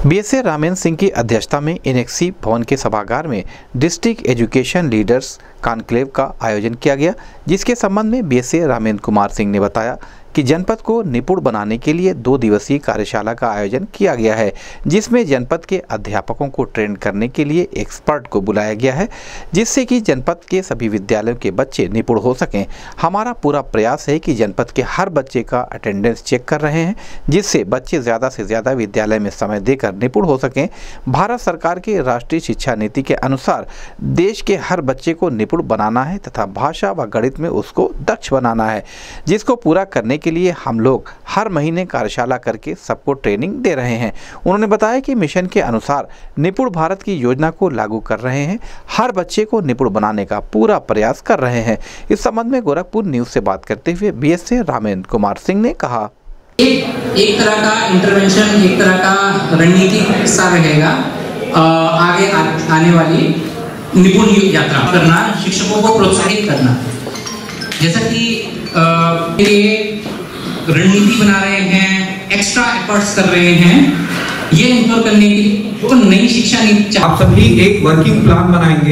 BSA Ramendra Singh की अध्यक्षता में इनेक्सी भवन के सभागार में डिस्ट्रिक्ट एजुकेशन लीडर्स कॉन्क्लेव का आयोजन किया गया, जिसके संबंध में बीएसए रामेंद्र कुमार सिंह ने बताया कि जनपद को निपुण बनाने के लिए 2 दिवसीय कार्यशाला का आयोजन किया गया है, जिसमें जनपद के अध्यापकों को ट्रेन करने के लिए एक्सपर्ट को बुलाया गया है, जिससे कि जनपद के सभी विद्यालयों के बच्चे निपुण हो सकें। हमारा पूरा प्रयास है कि जनपद के हर बच्चे का अटेंडेंस चेक कर रहे हैं, जिससे बच्चे ज़्यादा से ज़्यादा विद्यालय में समय देकर निपुण हो सकें। भारत सरकार की राष्ट्रीय शिक्षा नीति के अनुसार देश के हर बच्चे को निपुण बनाना है तथा भाषा व गणित में उसको दक्ष बनाना है, जिसको पूरा करने के लिए हम लोग हर महीने कार्यशाला करके सबको ट्रेनिंग दे रहे हैं। उन्होंने बताया कि मिशन के अनुसार निपुण भारत की योजना को लागू कर रहे हैं, हर बच्चे को निपुण बनाने का पूरा प्रयास कर रहे हैं। इस संबंध में गोरखपुर न्यूज से बात करते हुए बीएसए रामेंद्र कुमार सिंह ने कहा, एक तरह का इंटरवेंशन, एक तरह का रणनीतिक हिस्सा रहेगा आगे आने वाली निपुण यात्रा करना, शिक्षकों को प्रोत्साहित करना। जैसा कि ये रणनीति बना रहे हैं, एक्स्ट्रा एफर्ट्स कर रहे हैं, ये इंश्योर करने की जो नई शिक्षा नीति आप सभी एक वर्किंग प्लान बनाएंगे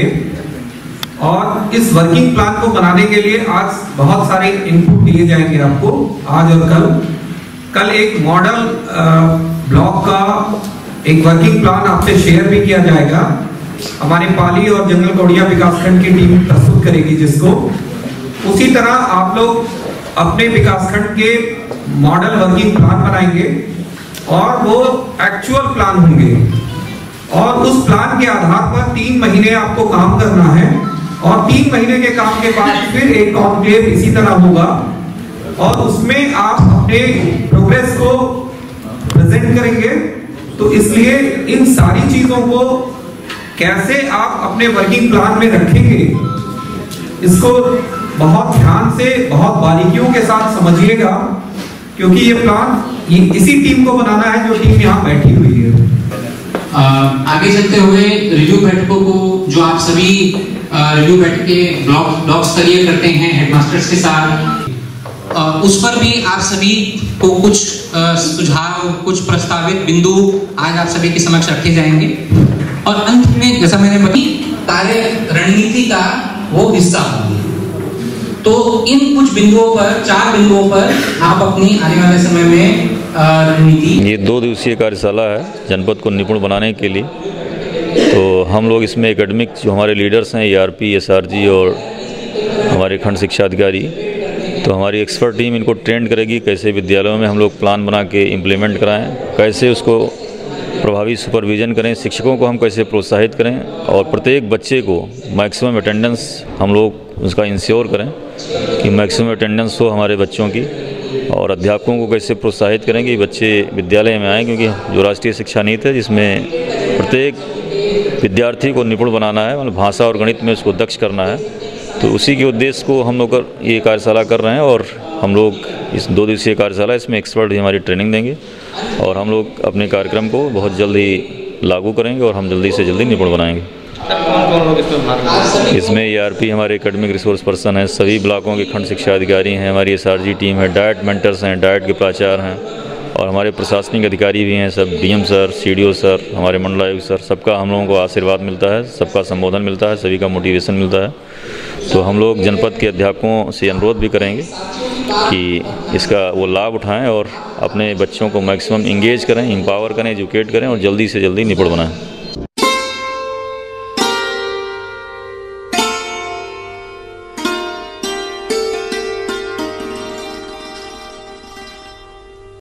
और इस वर्किंग प्लान को बनाने के लिए आज बहुत सारे इनपुट दिए जाएंगे आपको, आज और कल एक मॉडल ब्लॉक का एक वर्किंग प्लान आपसे शेयर भी किया जाएगा। हमारी पाली और जंगल कौड़िया विकासखंड की टीम प्रस्तुत करेगी जिसको। उसी तरह आप लोग अपने विकासखंड के मॉडल वर्किंग प्लान बनाएंगे और वो एक्चुअल प्लान होंगे और उस प्लान के आधार पर 3 महीने आपको काम करना है और 3 महीने के काम के बाद फिर एक कॉन्क्लेव इसी तरह होगा और उसमें आप अपने प्रोग्रेस को प्रेजेंट करेंगे। तो इसलिए इन सारी चीजों को कैसे आप अपने वर्किंग प्लान में रखेंगे, इसको बहुत ध्यान से, बहुत बारीकियों के साथ समझिएगा, क्योंकि ये प्लान इसी टीम को बनाना है जो टीम यहाँ बैठी हुई है। आगे चलते हुए रिव्यू बैठकों को जो आप सभी रिव्यू बैठकें ब्लॉक स्तरीय करते हैं हेडमास्टर्स के साथ, उस पर भी आप सभी को कुछ सुझाव, कुछ प्रस्तावित बिंदु आज आप सभी के समक्ष रखे जाएंगे और अंत में जैसा मैंने बताया कार्य रणनीति का वो हिस्सा होंगे। तो इन कुछ बिंदुओं पर, 4 बिंदुओं पर आप अपनी आने वाले समय में रणनीति। ये 2 दिवसीय कार्यशाला है जनपद को निपुण बनाने के लिए। तो हम लोग इसमें एकेडमिक जो हमारे लीडर्स हैं, ERP, SRG और हमारे खंड शिक्षा अधिकारी, तो हमारी एक्सपर्ट टीम इनको ट्रेंड करेगी कैसे विद्यालयों में हम लोग प्लान बना के इम्प्लीमेंट कराएं, कैसे उसको प्रभावी सुपरविजन करें, शिक्षकों को हम कैसे प्रोत्साहित करें और प्रत्येक बच्चे को मैक्सिमम अटेंडेंस हम लोग उसका इंश्योर करें कि मैक्सिमम अटेंडेंस हो हमारे बच्चों की, और अध्यापकों को कैसे प्रोत्साहित करें कि बच्चे विद्यालय में आएँ, क्योंकि जो राष्ट्रीय शिक्षा नीति है जिसमें प्रत्येक विद्यार्थी को निपुण बनाना है, मतलब भाषा और गणित में उसको दक्ष करना है। तो उसी के उद्देश्य को हम लोग ये कार्यशाला कर रहे हैं और हम लोग इस 2 दिवसीय कार्यशाला इसमें एक्सपर्ट भी हमारी ट्रेनिंग देंगे और हम लोग अपने कार्यक्रम को बहुत जल्दी लागू करेंगे और हम जल्दी से जल्दी निपुण बनाएंगे। इसमें ERP हमारे एकेडमिक रिसोर्स पर्सन हैं, सभी ब्लॉकों के खंड शिक्षा अधिकारी हैं, हमारी SRG टीम है, डायट मेंटर्स हैं, डायट के प्राचार्य हैं और हमारे प्रशासनिक अधिकारी भी हैं, सब DM सर, CDO सर, हमारे मंडलायुक्त सर, सबका हम लोगों को आशीर्वाद मिलता है, सबका संबोधन मिलता है, सभी का मोटिवेशन मिलता है। तो हम लोग जनपद के अध्यापकों से अनुरोध भी करेंगे कि इसका वो लाभ उठाएं और अपने बच्चों को मैक्सिमम इंगेज करें, एम्पावर करें, एजुकेट करें और जल्दी से जल्दी निपुण बनाएं।